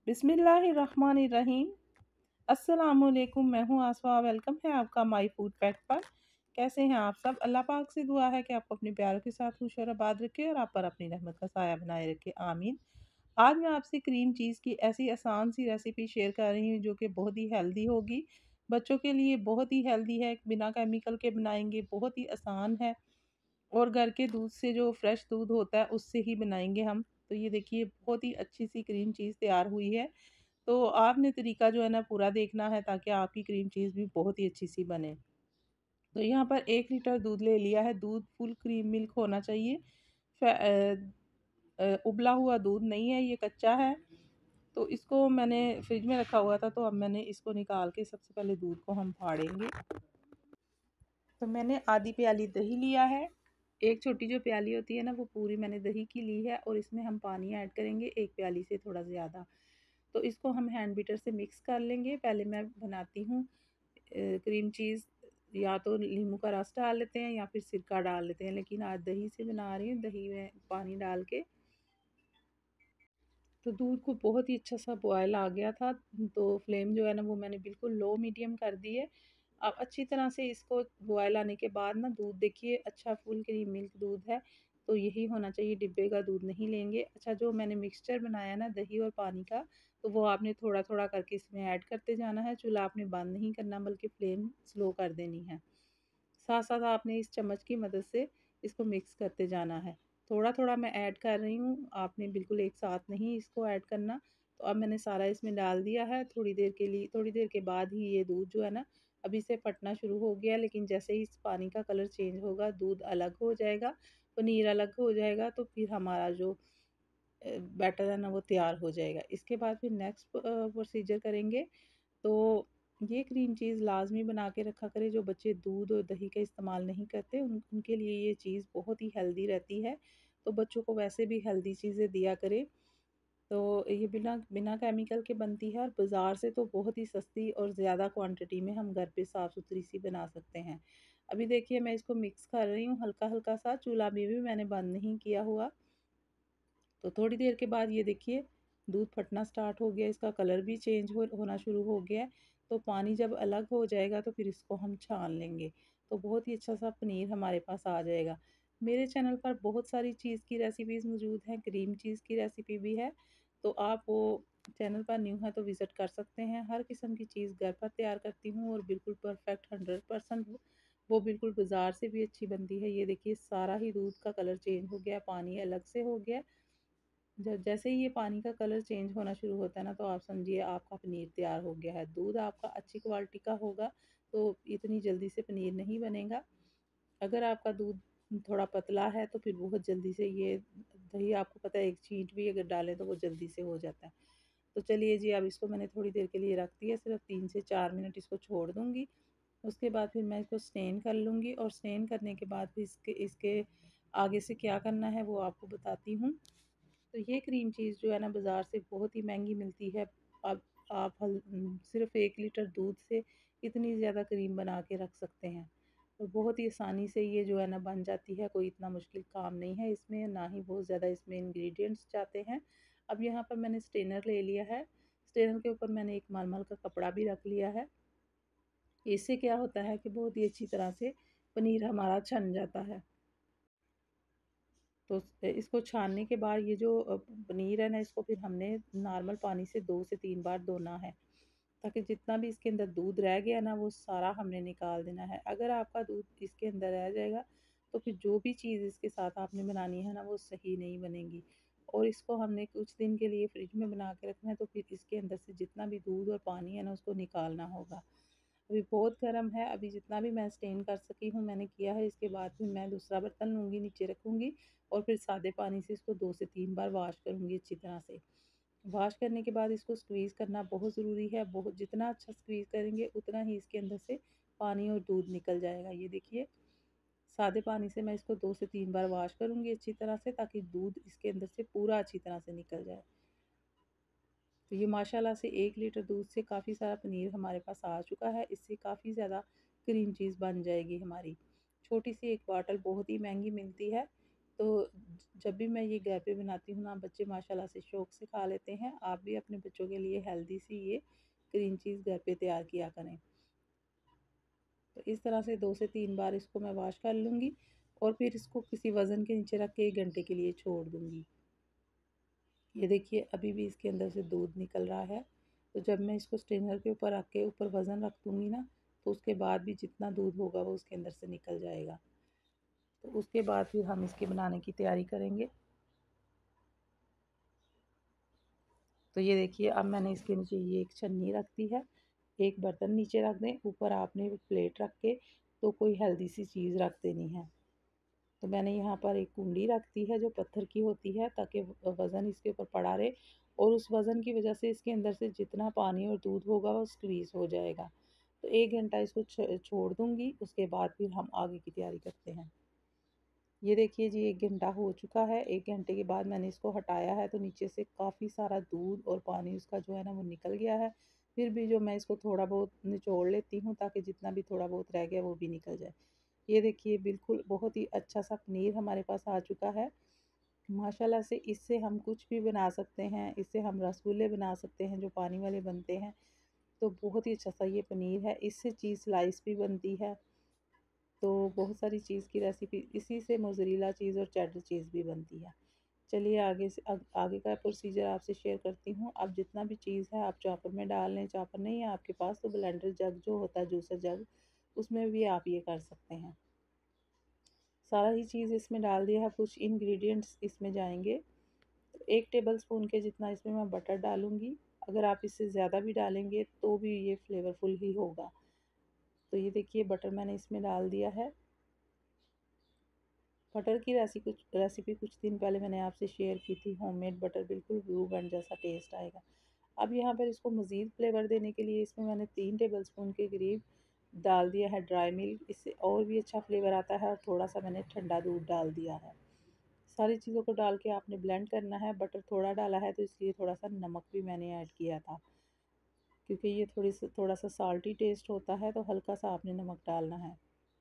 बिस्मिल्लाहिर्रहमानिर्रहीम। अस्सलामुअलैकुम, मैं हूँ आसमा। वेलकम है आपका माय फूड पैक पर। कैसे हैं आप सब? अल्लाह पाक से दुआ है कि आपको अपने प्यारों के साथ खुश और आबाद रखे और आप पर अपनी रहमत का साया बनाए रखे, आमीन। आज मैं आपसे क्रीम चीज़ की ऐसी आसान सी रेसिपी शेयर कर रही हूँ जो कि बहुत ही हेल्दी होगी। बच्चों के लिए बहुत ही हेल्दी है, बिना केमिकल के बनाएंगे, बहुत ही आसान है और घर के दूध से, जो फ्रेश दूध होता है, उससे ही बनाएंगे हम। तो ये देखिए, बहुत ही अच्छी सी क्रीम चीज़ तैयार हुई है। तो आपने तरीका जो है ना पूरा देखना है ताकि आपकी क्रीम चीज़ भी बहुत ही अच्छी सी बने। तो यहाँ पर 1 लीटर दूध ले लिया है। दूध फुल क्रीम मिल्क होना चाहिए। उबला हुआ दूध नहीं है, ये कच्चा है। तो इसको मैंने फ्रिज में रखा हुआ था, तो अब मैंने इसको निकाल के सबसे पहले दूध को हम फाड़ेंगे। तो मैंने आधी प्याली दही लिया है। एक छोटी जो प्याली होती है ना, वो पूरी मैंने दही की ली है और इसमें हम पानी ऐड करेंगे 1 प्याली से थोड़ा ज़्यादा। तो इसको हम हैंड बीटर से मिक्स कर लेंगे। पहले मैं बनाती हूँ क्रीम चीज़। या तो नींबू का रस डाल लेते हैं या फिर सिरका डाल लेते हैं, लेकिन आज दही से बना रही हूँ, दही में पानी डाल के। तो दूध को बहुत ही अच्छा सा बॉयल आ गया था। तो फ्लेम जो है ना, वो मैंने बिल्कुल लो मीडियम कर दी है। अब अच्छी तरह से इसको बॉयल आने के बाद ना, दूध देखिए अच्छा फुल क्रीम मिल्क दूध है। तो यही होना चाहिए, डिब्बे का दूध नहीं लेंगे। अच्छा, जो मैंने मिक्सचर बनाया ना दही और पानी का, तो वो आपने थोड़ा थोड़ा करके इसमें ऐड करते जाना है। चूल्हा आपने बंद नहीं करना, बल्कि फ्लेम स्लो कर देनी है। साथ साथ आपने इस चम्मच की मदद से इसको मिक्स करते जाना है। थोड़ा थोड़ा मैं ऐड कर रही हूँ, आपने बिल्कुल एक साथ नहीं इसको ऐड करना। तो अब मैंने सारा इसमें डाल दिया है। थोड़ी देर के बाद ही ये दूध जो है ना, अभी से फटना शुरू हो गया, लेकिन जैसे ही इस पानी का कलर चेंज होगा, दूध अलग हो जाएगा, पनीर अलग हो जाएगा, तो फिर हमारा जो बैटर है ना, वो तैयार हो जाएगा। इसके बाद फिर नेक्स्ट प्रोसीजर करेंगे। तो ये क्रीम चीज़ लाज़मी बना के रखा करें। जो बच्चे दूध और दही का इस्तेमाल नहीं करते, उनके लिए ये चीज़ बहुत ही हेल्दी रहती है। तो बच्चों को वैसे भी हेल्दी चीज़ें दिया करें। तो ये बिना बिना केमिकल के बनती है और बाज़ार से तो बहुत ही सस्ती और ज़्यादा क्वांटिटी में हम घर पे साफ़ सुथरी सी बना सकते हैं। अभी देखिए, मैं इसको मिक्स कर रही हूँ हल्का हल्का सा। चूल्हा भी मैंने बंद नहीं किया हुआ। तो थोड़ी देर के बाद ये देखिए, दूध फटना स्टार्ट हो गया, इसका कलर भी चेंज होना शुरू हो गया है। तो पानी जब अलग हो जाएगा, तो फिर इसको हम छान लेंगे। तो बहुत ही अच्छा सा पनीर हमारे पास आ जाएगा। मेरे चैनल पर बहुत सारी चीज़ की रेसिपीज़ मौजूद हैं, क्रीम चीज़ की रेसिपी भी है। तो आप वो चैनल पर न्यू है तो विज़िट कर सकते हैं। हर किस्म की चीज़ घर पर तैयार करती हूँ और बिल्कुल परफेक्ट 100% वो बिल्कुल बाज़ार से भी अच्छी बनती है। ये देखिए, सारा ही दूध का कलर चेंज हो गया, पानी अलग से हो गया। जब जैसे ही ये पानी का कलर चेंज होना शुरू होता है ना, तो आप समझिए आपका पनीर तैयार हो गया है। दूध आपका अच्छी क्वालिटी का होगा, तो इतनी जल्दी से पनीर नहीं बनेगा। अगर आपका दूध थोड़ा पतला है, तो फिर बहुत जल्दी से ये दही, आपको पता है, एक छींट भी अगर डालें तो वो जल्दी से हो जाता है। तो चलिए जी, अब इसको मैंने थोड़ी देर के लिए रख दिया, सिर्फ 3 से 4 मिनट इसको छोड़ दूँगी। उसके बाद फिर मैं इसको स्टेन कर लूँगी और स्टेन करने के बाद फिर इसके इसके आगे से क्या करना है वो आपको बताती हूँ। तो ये क्रीम चीज़ जो है ना, बाज़ार से बहुत ही महंगी मिलती है। अब आप सिर्फ 1 लीटर दूध से इतनी ज़्यादा क्रीम बना के रख सकते हैं। और बहुत ही आसानी से ये जो है ना बन जाती है। कोई इतना मुश्किल काम नहीं है इसमें, ना ही बहुत ज़्यादा इसमें इंग्रेडिएंट्स जाते हैं। अब यहाँ पर मैंने स्ट्रेनर ले लिया है। स्ट्रेनर के ऊपर मैंने एक मलमल का कपड़ा भी रख लिया है। इससे क्या होता है कि बहुत ही अच्छी तरह से पनीर हमारा छन जाता है। तो इसको छानने के बाद ये जो पनीर है ना, इसको फिर हमने नॉर्मल पानी से 2 से 3 बार धोना है, ताकि जितना भी इसके अंदर दूध रह गया ना, वो सारा हमने निकाल देना है। अगर आपका दूध इसके अंदर रह जाएगा, तो फिर जो भी चीज़ इसके साथ आपने बनानी है ना, वो सही नहीं बनेगी। और इसको हमने कुछ दिन के लिए फ्रिज में बना के रखना है। तो फिर इसके अंदर से जितना भी दूध और पानी है ना, उसको निकालना होगा। अभी बहुत गर्म है। अभी जितना भी मैं स्टेन कर सकी हूँ मैंने किया है। इसके बाद फिर मैं दूसरा बर्तन लूँगी, नीचे रखूँगी और फिर सादे पानी से इसको 2 से 3 बार वॉश करूँगी अच्छी तरह से। वॉश करने के बाद इसको स्क्वीज़ करना बहुत ज़रूरी है। बहुत जितना अच्छा स्क्वीज़ करेंगे, उतना ही इसके अंदर से पानी और दूध निकल जाएगा। ये देखिए, सादे पानी से मैं इसको 2 से 3 बार वॉश करूँगी अच्छी तरह से, ताकि दूध इसके अंदर से पूरा अच्छी तरह से निकल जाए। तो ये माशाल्लाह से 1 लीटर दूध से काफ़ी सारा पनीर हमारे पास आ चुका है। इससे काफ़ी ज़्यादा क्रीम चीज़ बन जाएगी हमारी। छोटी सी एक बॉटल बहुत ही महंगी मिलती है, तो जब भी मैं ये घर पे बनाती हूँ ना, बच्चे माशाल्लाह से शौक से खा लेते हैं। आप भी अपने बच्चों के लिए हेल्दी सी ये क्रीम चीज़ घर पे तैयार किया करें। तो इस तरह से 2 से 3 बार इसको मैं वॉश कर लूँगी और फिर इसको किसी वज़न के नीचे रख के 1 घंटे के लिए छोड़ दूँगी। ये देखिए अभी भी इसके अंदर से दूध निकल रहा है। तो जब मैं इसको स्ट्रेनर के ऊपर रख के ऊपर वज़न रख दूँगी ना, तो उसके बाद भी जितना दूध होगा वो उसके अंदर से निकल जाएगा। तो उसके बाद फिर हम इसके बनाने की तैयारी करेंगे। तो ये देखिए अब मैंने इसके नीचे ये एक छन्नी रख दी है। एक बर्तन नीचे रख दें, ऊपर आपने प्लेट रख के तो कोई हेल्दी सी चीज़ रख देनी है। तो मैंने यहाँ पर एक कुंडी रख दी है जो पत्थर की होती है, ताकि वज़न इसके ऊपर पड़ा रहे और उस वज़न की वजह से इसके अंदर से जितना पानी और दूध होगा वो स्क्वीज़ हो जाएगा। तो 1 घंटा इसको छोड़ दूँगी, उसके बाद फिर हम आगे की तैयारी करते हैं। ये देखिए जी 1 घंटा हो चुका है। 1 घंटे के बाद मैंने इसको हटाया है, तो नीचे से काफ़ी सारा दूध और पानी उसका जो है ना वो निकल गया है। फिर भी जो मैं इसको थोड़ा बहुत निचोड़ लेती हूँ, ताकि जितना भी थोड़ा बहुत रह गया वो भी निकल जाए। ये देखिए बिल्कुल बहुत ही अच्छा सा पनीर हमारे पास आ चुका है। माशाल्लाह से इससे हम कुछ भी बना सकते हैं। इससे हम रसगुल्ले बना सकते हैं जो पानी वाले बनते हैं। तो बहुत ही अच्छा सा ये पनीर है। इससे चीज़ स्लाइस भी बनती है। तो बहुत सारी चीज़ की रेसिपी इसी से मोज़रेला चीज़ और चेडर चीज़ भी बनती है। चलिए आगे से आगे का प्रोसीजर आपसे शेयर करती हूँ। आप जितना भी चीज़ है आप चॉपर में डाल लें। चॉपर नहीं है आपके पास तो ब्लेंडर जग जो होता है, जूसर जग, उसमें भी आप ये कर सकते हैं। सारा ही चीज़ इसमें डाल दिया है। कुछ इंग्रेडिएंट्स इसमें जाएंगे। तो 1 टेबल स्पून के जितना इसमें मैं बटर डालूँगी। अगर आप इससे ज़्यादा भी डालेंगे तो भी ये फ्लेवरफुल ही होगा। तो ये देखिए बटर मैंने इसमें डाल दिया है। बटर की रेसिपी कुछ दिन पहले मैंने आपसे शेयर की थी। होममेड बटर बिल्कुल ब्लू बन जैसा टेस्ट आएगा। अब यहाँ पर इसको मज़ीद फ्लेवर देने के लिए इसमें मैंने 3 टेबलस्पून के करीब डाल दिया है ड्राई मिल्क। इससे और भी अच्छा फ्लेवर आता है और थोड़ा सा मैंने ठंडा दूध डाल दिया है। सारी चीज़ों को डाल के आपने ब्लेंड करना है। बटर थोड़ा डाला है तो इसलिए थोड़ा सा नमक भी मैंने ऐड किया था, क्योंकि ये थोड़ा सा साल्टी टेस्ट होता है, तो हल्का सा आपने नमक डालना है।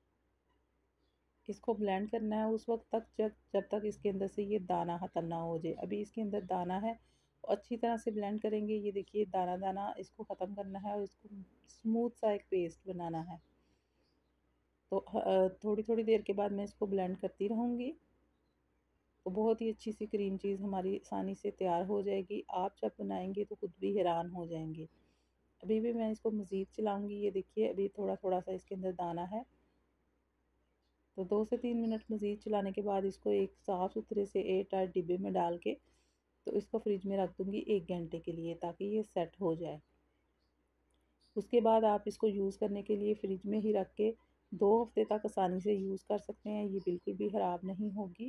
इसको ब्लेंड करना है उस वक्त तक जब तक इसके अंदर से ये दाना ख़त्म ना हो जाए। अभी इसके अंदर दाना है, अच्छी तरह से ब्लेंड करेंगे। ये देखिए दाना दाना इसको ख़त्म करना है और इसको स्मूथ सा एक पेस्ट बनाना है। तो थोड़ी थोड़ी देर के बाद मैं इसको ब्लेंड करती रहूँगी। तो बहुत ही अच्छी सी क्रीम चीज़ हमारी आसानी से तैयार हो जाएगी। आप जब बनाएंगे तो खुद भी हैरान हो जाएंगे। अभी भी मैं इसको मज़ीद चलाऊँगी। ये देखिए अभी थोड़ा थोड़ा सा इसके अंदर दाना है। तो 2 से 3 मिनट मज़ीद चलाने के बाद इसको एक साफ़ सुथरे से एयर टाइट डिब्बे में डाल के तो इसको फ्रिज में रख दूँगी 1 घंटे के लिए, ताकि ये सेट हो जाए। उसके बाद आप इसको यूज़ करने के लिए फ्रिज में ही रख के 2 हफ़्ते तक आसानी से यूज़ कर सकते हैं। ये बिल्कुल भी ख़राब नहीं होगी।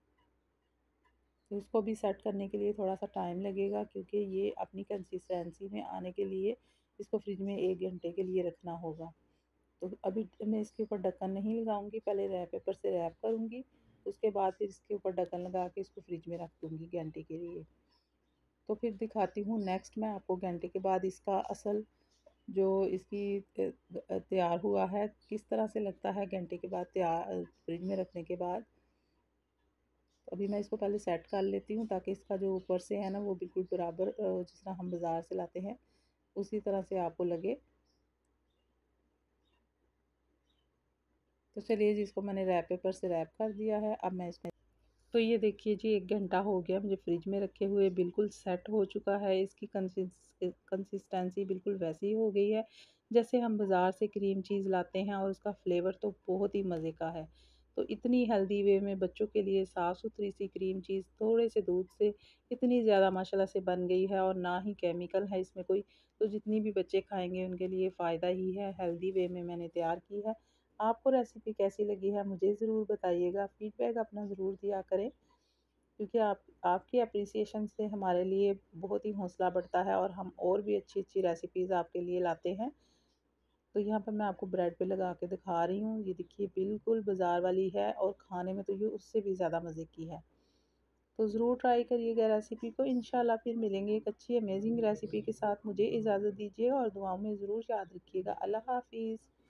तो इसको भी सेट करने के लिए थोड़ा सा टाइम लगेगा, क्योंकि ये अपनी कंसिस्टेंसी में आने के लिए इसको फ्रिज में 1 घंटे के लिए रखना होगा। तो अभी मैं इसके ऊपर ढक्कन नहीं लगाऊंगी, पहले रैप पेपर से रैप करूंगी। उसके बाद फिर इसके ऊपर ढक्कन लगा के इसको फ्रिज में रख दूंगी घंटे के लिए। तो फिर दिखाती हूँ नेक्स्ट मैं आपको घंटे के बाद इसका असल जो इसकी तैयार हुआ है किस तरह से लगता है घंटे के बाद तैयार फ्रिज में रखने के बाद। तो अभी मैं इसको पहले सेट कर लेती हूँ, ताकि इसका जो ऊपर से है ना वो बिल्कुल बराबर जिस तरह हम बाज़ार से लाते हैं उसी तरह से आपको लगे। तो चलिए जी इसको मैंने रैप पेपर से रैप कर दिया है। अब मैं इसमें तो ये देखिए जी 1 घंटा हो गया मुझे फ्रिज में रखे हुए, बिल्कुल सेट हो चुका है। इसकी कंसिस्टेंसी बिल्कुल वैसी ही हो गई है जैसे हम बाज़ार से क्रीम चीज़ लाते हैं, और उसका फ्लेवर तो बहुत ही मज़े का है। तो इतनी हेल्दी वे में बच्चों के लिए साफ़ सुथरी सी क्रीम चीज़ थोड़े से दूध से इतनी ज़्यादा माशाल्लाह से बन गई है, और ना ही केमिकल है इसमें कोई। तो जितनी भी बच्चे खाएंगे उनके लिए फ़ायदा ही है। हेल्दी वे में मैंने तैयार की है। आपको रेसिपी कैसी लगी है मुझे ज़रूर बताइएगा। फ़ीडबैक अपना ज़रूर दिया करें, क्योंकि आपकी अप्रिसिएशन से हमारे लिए बहुत ही हौसला बढ़ता है और हम और भी अच्छी अच्छी रेसिपीज़ आपके लिए लाते हैं। तो यहाँ पर मैं आपको ब्रेड पे लगा के दिखा रही हूँ। ये देखिए बिल्कुल बाज़ार वाली है, और खाने में तो ये उससे भी ज़्यादा मज़े की है। तो ज़रूर ट्राई करिएगा रेसिपी को। इंशाल्लाह फिर मिलेंगे एक अच्छी अमेजिंग रेसिपी के साथ। मुझे इजाज़त दीजिए और दुआओं में ज़रूर याद रखिएगा। अल्लाह हाफ़िज़।